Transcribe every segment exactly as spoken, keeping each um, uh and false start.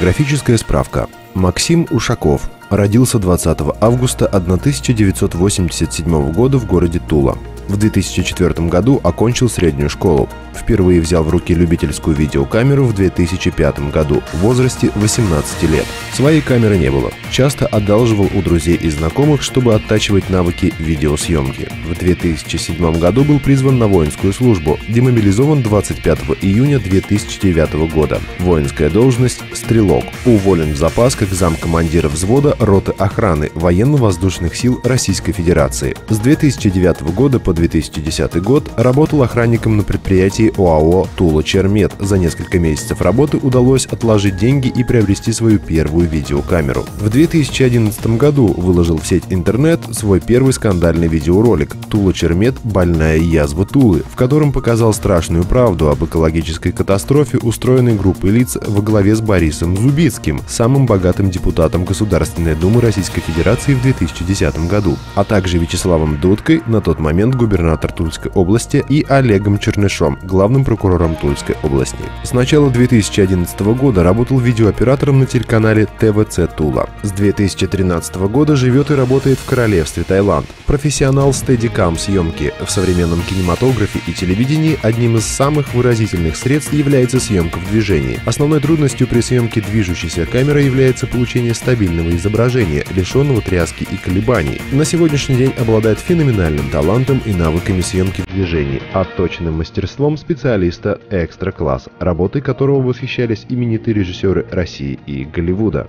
Графическая справка. Максим Ушаков родился двадцатого августа тысяча девятьсот восемьдесят седьмого года в городе Тула. В две тысячи четвёртом году окончил среднюю школу. Впервые взял в руки любительскую видеокамеру в две тысячи пятом году в возрасте восемнадцати лет. Своей камеры не было. Часто одалживал у друзей и знакомых, чтобы оттачивать навыки видеосъемки. В две тысячи седьмом году был призван на воинскую службу. Демобилизован двадцать пятого июня две тысячи девятого года. Воинская должность – стрелок. Уволен в запас как замкомандира взвода роты охраны военно-воздушных сил Российской Федерации. С две тысячи девятого года по две тысячи десятый год работал охранником на предприятии ОАО «Тула-Чермет». За несколько месяцев работы удалось отложить деньги и приобрести свою первую видеокамеру. В две тысячи одиннадцатом году выложил в сеть интернет свой первый скандальный видеоролик «Тула-Чермет. Больная язва Тулы», в котором показал страшную правду об экологической катастрофе, устроенной группой лиц во главе с Борисом Зубицким, самым богатым депутатом Государственной Думы Российской Федерации в две тысячи десятом году, а также Вячеславом Дудкой, на тот момент губернатор Тульской области, и Олегом Чернышом, главным прокурором Тульской области. С начала две тысячи одиннадцатого года работал видеооператором на телеканале тэ вэ цэ Тула. С две тысячи тринадцатого года живет и работает в Королевстве Таиланд. Профессионал стедикам съемки. В современном кинематографе и телевидении одним из самых выразительных средств является съемка в движении. Основной трудностью при съемке движущейся камеры является получение стабильного изображения, лишенного тряски и колебаний. На сегодняшний день обладает феноменальным талантом и навыками съемки в движении, отточенным мастерством специалиста экстра-класс, работой которого восхищались именитые режиссеры России и Голливуда.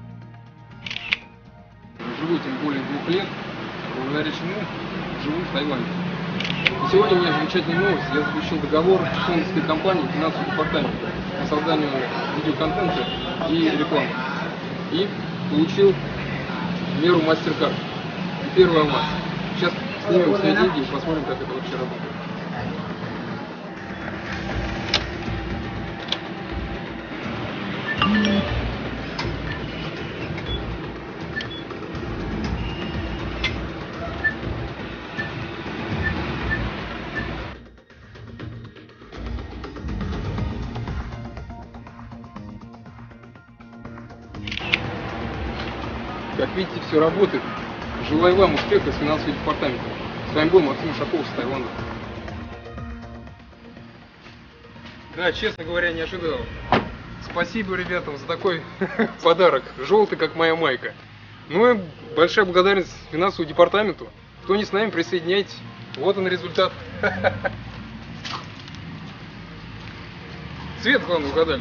Живу тем более двух лет, благодаря чему живу в Таиланде. И сегодня у меня замечательная новость. Я заключил договор с лондонской компанией финансового департамента по созданию видеоконтента и рекламы. И получил меру мастер-карт. И первый алмаз. Сейчас снимем свои деньги и посмотрим, как это вообще работает. Как видите, все работает. Желаю вам успеха с финансовым департаментом. С вами был Максим Ушаков с Таиланда. Да, честно говоря, не ожидал. Спасибо ребятам за такой подарок. Желтый, как моя майка. Ну и большая благодарность финансовому департаменту. Кто не с нами, присоединяйтесь. Вот он результат. Цвет, главное, угадали.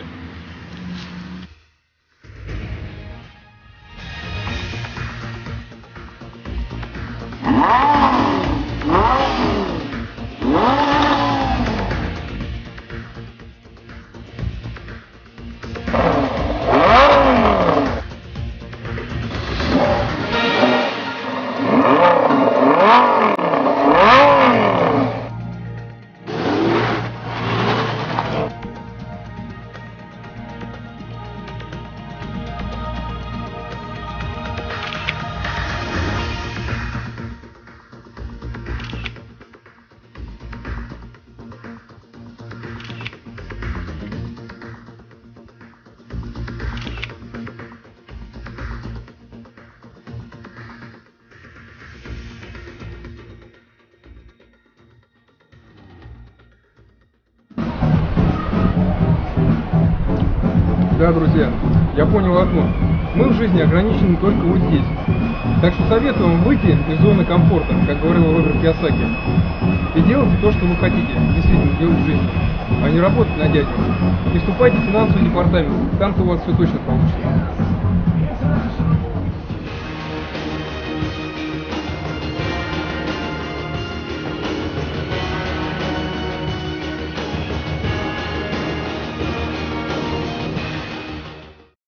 Да, друзья, я понял одно. Мы в жизни ограничены только вот здесь. Так что советую вам выйти из зоны комфорта, как говорил Роберт Кийосаки. И делайте то, что вы хотите действительно делать в жизни, а не работать на дядю. И вступайте в финансовый департамент, там-то у вас все точно получится.